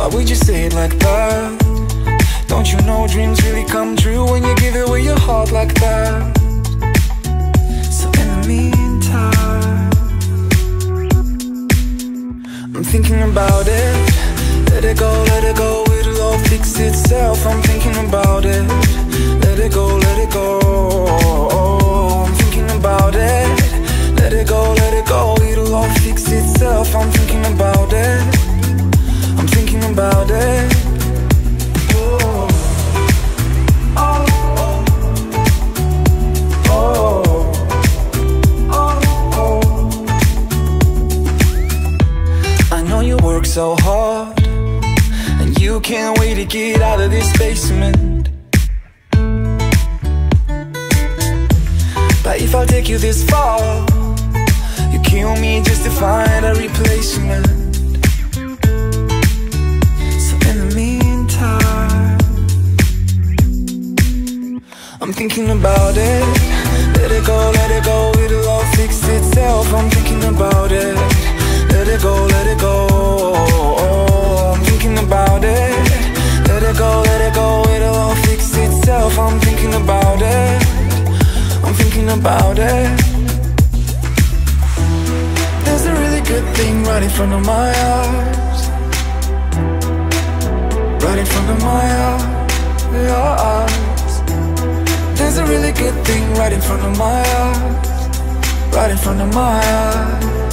Why would you say it like that? Don't you know dreams really come true when you give away your heart like that? So in the meantime, I'm thinking about it. Let it go, it'll all fix itself. I'm thinking about it. Let it go, I'm thinking about it. Let it go, it'll all fix itself. I'm thinking about it. I'm thinking about it. Oh, oh, oh, oh, oh. I know you work so hard, and you can't wait to get out of this basement. But if I take you this far, you kill me just to find a replacement. So in the meantime, I'm thinking about it. Let it go, it'll all fix itself. I'm thinking about it. Let it go, I'm thinking about it. Let it go, it'll all fix itself. I'm thinking about it. I'm thinking about it. There's a really good thing right in front of my eyes. Right in front of my eyes. There's a really good thing right in front of my eyes. Right in front of my eyes.